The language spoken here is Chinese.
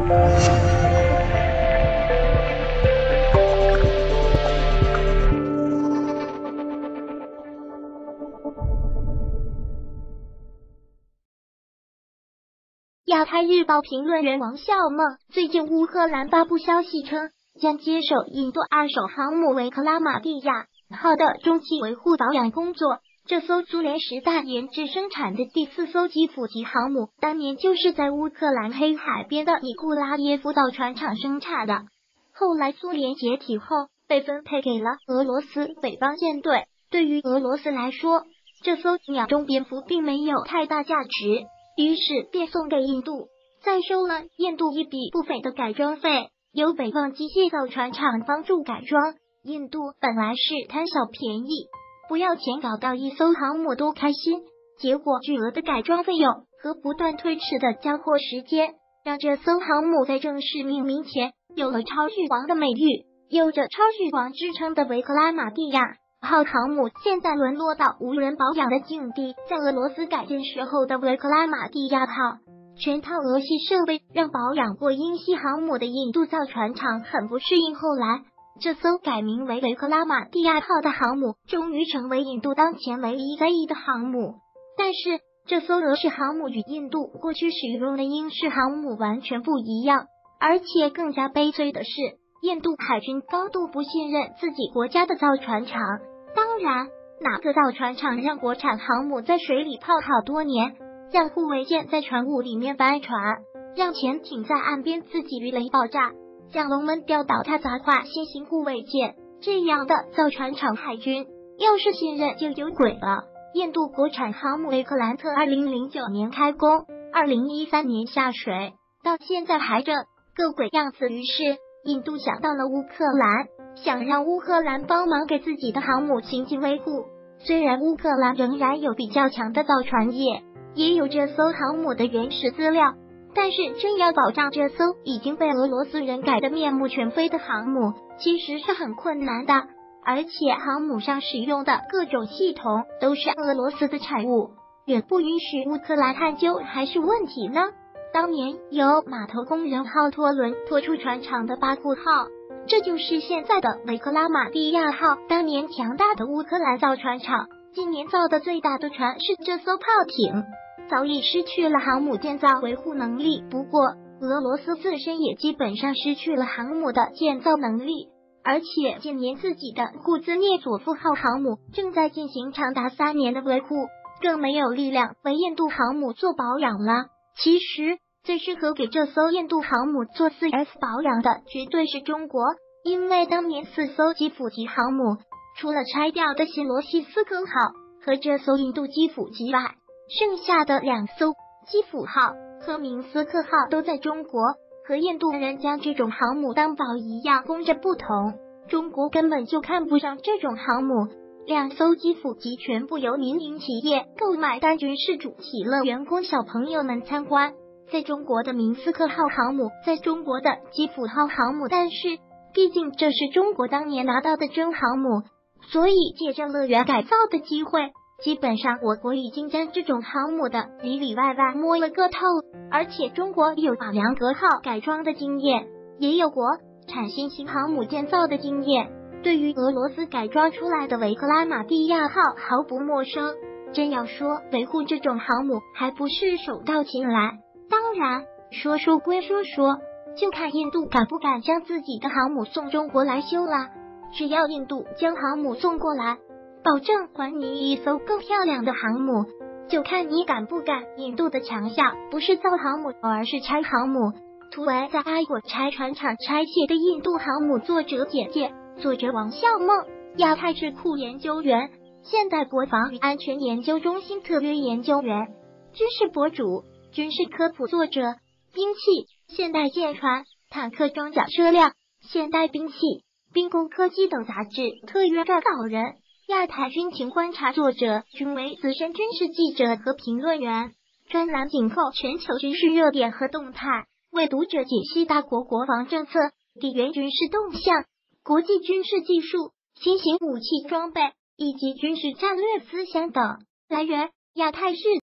亚太日报评论员王笑梦最近乌克兰发布消息称，将接手印度二手航母维克拉玛蒂亚号的中期维护保养工作。这艘苏联时代研制生产的第4艘基辅级航母，当年就是在乌克兰黑海边的尼古拉耶夫造船厂生产的。后来苏联解体后，被分配给了俄罗斯北方舰队。对于俄罗斯来说，这艘鸟中蝙蝠并没有太大价值，于是便送给印度，再收了印度一笔不菲的改装费，由北方机械造船厂帮助改装。印度本来是贪小便宜，不要钱搞到一艘航母多开心，结果巨额的改装费用和不断推迟的交货时间，让这艘航母在正式命名前有了超巨王的美誉。有着超巨王之称的维克拉玛蒂亚号航母现在沦落到无人保养的境地。在俄罗斯改建时候的维克拉玛蒂亚号全套俄系设备，让保养过英系航母的印度造船厂很不适应。后来这艘改名为维克拉玛蒂亚号的航母终于成为印度当前唯一在役的航母。但是这艘俄式航母与印度过去使用的英式航母完全不一样，而且更加悲催的是，印度海军高度不信任自己国家的造船厂。当然，哪个造船厂让国产航母在水里泡好多年，让护卫舰在船坞里面翻船，让潜艇在岸边自己鱼雷爆炸，让龙门吊倒塌砸坏新型护卫舰？这样的造船厂海军要是信任就有鬼了。印度国产航母维克兰特2009年开工，2013年下水，到现在还着个鬼样子。于是印度想到了乌克兰，想让乌克兰帮忙给自己的航母进行维护。虽然乌克兰仍然有比较强的造船业，也有这艘航母的原始资料，但是真要保障这艘已经被俄罗斯人改得面目全非的航母，其实是很困难的。而且航母上使用的各种系统都是俄罗斯的产物，允不允许乌克兰探究还是问题呢？当年由码头工人号拖轮拖出船厂的巴库号，这就是现在的维克拉玛蒂亚号。当年强大的乌克兰造船厂今年造的最大的船是这艘炮艇，早已失去了航母建造维护能力。不过俄罗斯自身也基本上失去了航母的建造能力，而且近年自己的库兹涅佐夫号航母正在进行长达3年的维护，更没有力量为印度航母做保养了。其实最适合给这艘印度航母做 4S 保养的绝对是中国，因为当年4艘基辅级航母，除了拆掉的新罗西斯科号和这艘印度基辅级外，剩下的2艘基辅号和明斯克号都在中国。和印度人将这种航母当宝一样供着不同，中国根本就看不上这种航母。2艘基辅级全部由民营企业购买，当军事主题乐员供小朋友们参观。在中国的明斯克号航母，在中国的基辅号航母，但是毕竟这是中国当年拿到的真航母，所以借着乐园改造的机会，基本上我国已经将这种航母的里里外外摸了个透。而且中国有把梁格号改装的经验，也有国产新型航母建造的经验，对于俄罗斯改装出来的维克拉玛蒂亚号毫不陌生。真要说维护这种航母，还不是手到擒来。当然说归说，就看印度敢不敢将自己的航母送中国来修了。只要印度将航母送过来，保证还你一艘更漂亮的航母，就看你敢不敢。印度的强项不是造航母，而是拆航母。图为在爱国拆船厂拆卸的印度航母作者简介，作者王笑梦，亚太智库研究员，现代国防与安全研究中心特约研究员，军事博主，军事科普作者，兵器、现代舰船、坦克装甲车辆、现代兵器、兵工科技等杂志特约撰稿人，亚太军情观察作者，均为资深军事记者和评论员，专栏紧扣全球军事热点和动态，为读者解析大国国防政策、地缘军事动向、国际军事技术、新型武器装备以及军事战略思想等。来源：亚太视